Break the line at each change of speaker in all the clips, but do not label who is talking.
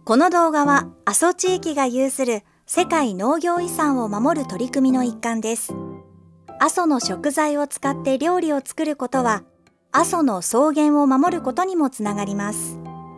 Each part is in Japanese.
この動画は阿蘇地域が有する世界農業遺産を守る取り組みの一環です。阿蘇の食材を使って料理を作ることは、阿蘇の草原を守ることにもつながります。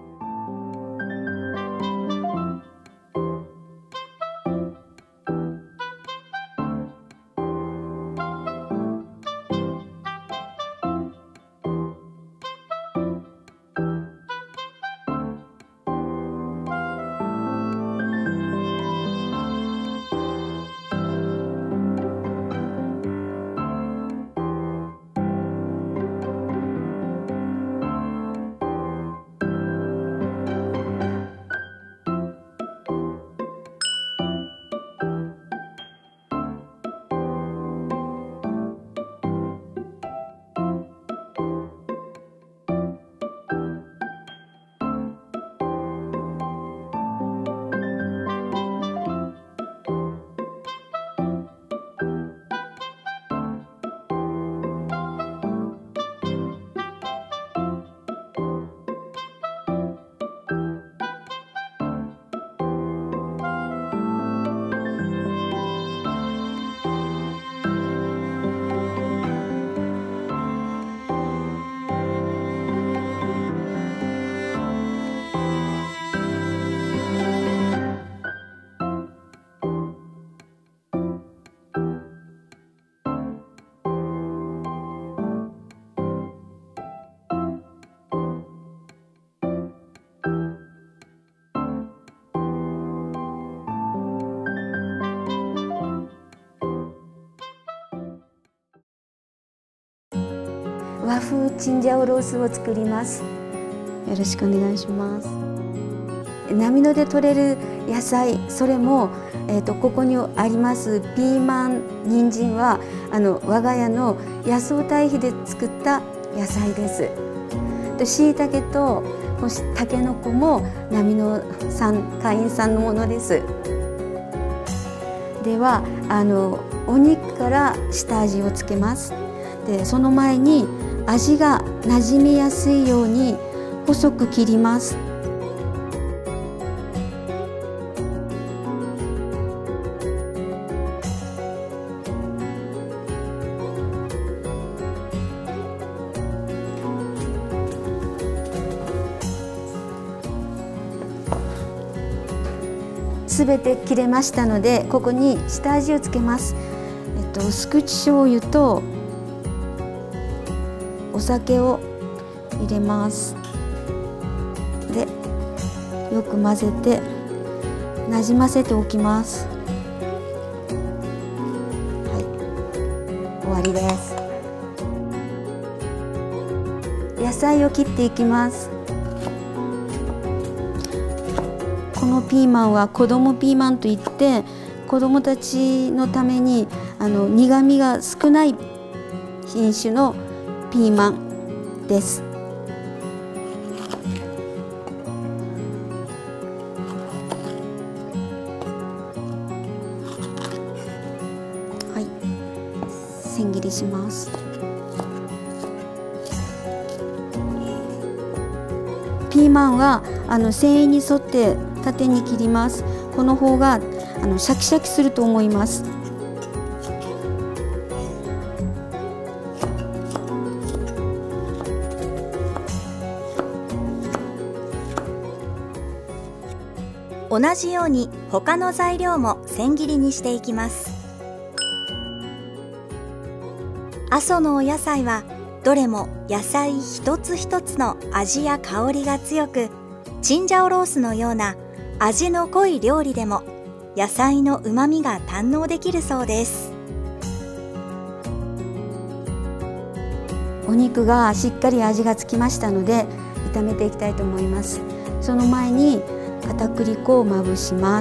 和風チンジャオロースを作ります。よろしくお願いします。波野で採れる野菜、それも、ここにありますピーマン、人参は我が家の野草堆肥で作った野菜です。しいたけとたけのこも波野産会員さんのものです。ではお肉から下味をつけます。でその前に味がなじみやすいように細く切ります。すべて切れましたので、ここに下味をつけます。薄口醤油とお酒を入れます。でよく混ぜてなじませておきます。はい、終わりです。野菜を切っていきます。このピーマンは子供ピーマンといって、子供たちのために苦みが少ない品種のピーマンです。はい、千切りします。ピーマンは繊維に沿って縦に切ります。この方がシャキシャキすると思います。
同じように他の材料も千切りにしていきます。阿蘇のお野菜はどれも野菜一つ一つの味や香りが強く、チンジャオロースのような味の濃い料理でも野菜のうまみが堪能できるそうです。
お肉がしっかり味がつきましたので炒めていきたいと思います。その前に片栗粉をまぶします。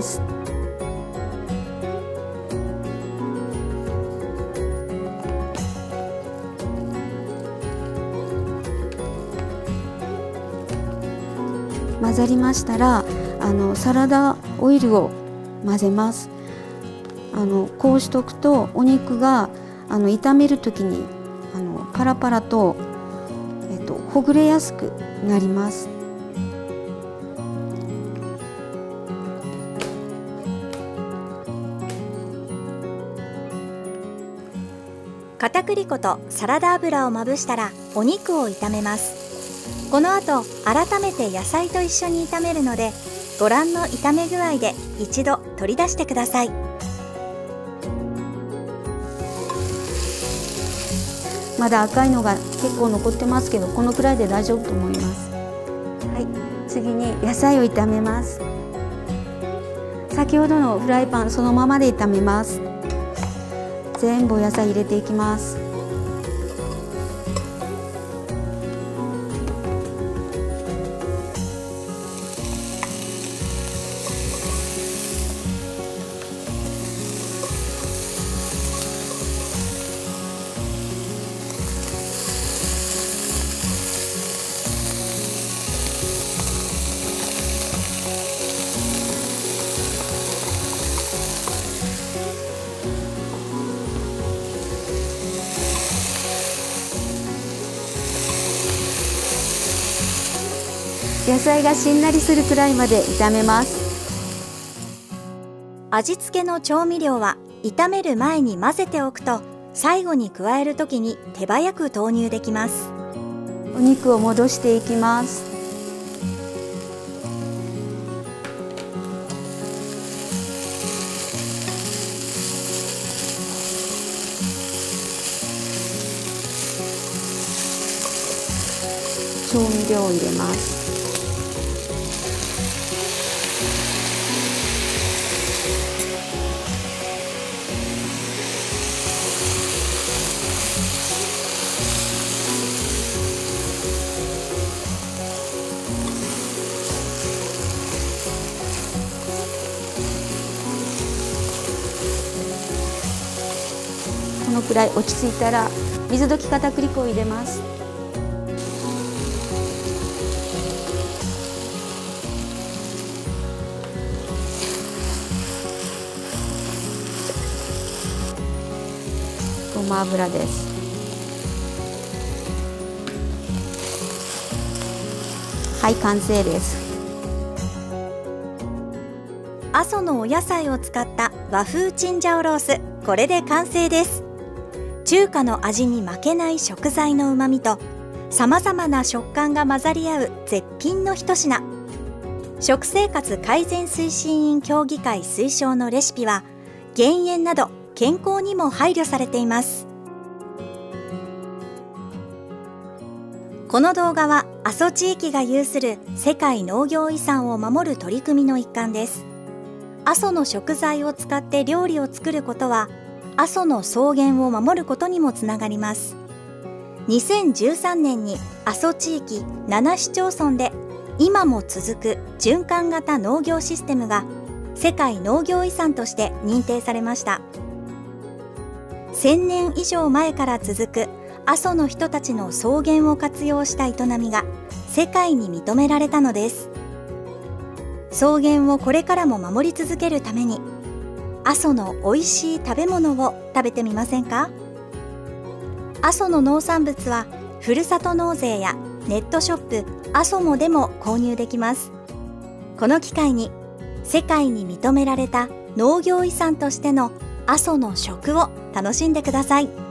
混ざりましたらサラダオイルを混ぜます。こうしとくとお肉が炒める時にパラパラと、ほぐれやすくなります。
片栗粉とサラダ油をまぶしたらお肉を炒めます。この後改めて野菜と一緒に炒めるので、ご覧の炒め具合で一度取り出してください。
まだ赤いのが結構残ってますけど、このくらいで大丈夫と思います。はい、次に野菜を炒めます。先ほどのフライパンそのままで炒めます。全部お野菜入れていきます。野菜がしんなりするくらいまで炒めます。
味付けの調味料は炒める前に混ぜておくと、最後に加えるときに手早く投入できます。
お肉を戻していきます。調味料を入れます。このくらい落ち着いたら水溶き片栗粉を入れます。ごま油です。はい、完成です。
阿蘇のお野菜を使った和風チンジャオロース、これで完成です。中華の味に負けない食材のうまみとさまざまな食感が混ざり合う絶品の一品。食生活改善推進員協議会推奨のレシピは減塩など健康にも配慮されています。この動画は阿蘇地域が有する世界農業遺産を守る取り組みの一環です。阿蘇の食材を使って料理を作ることは阿蘇の草原を守ることにもつながります。2013年に阿蘇地域7市町村で今も続く循環型農業システムが世界農業遺産として認定されました。1000年以上前から続く阿蘇の人たちの草原を活用した営みが世界に認められたのです。草原をこれからも守り続けるために阿蘇の美味しい食べ物を食べてみませんか？阿蘇の農産物はふるさと納税やネットショップ阿蘇モでも購入できます。この機会に世界に認められた農業遺産としての阿蘇の食を楽しんでください。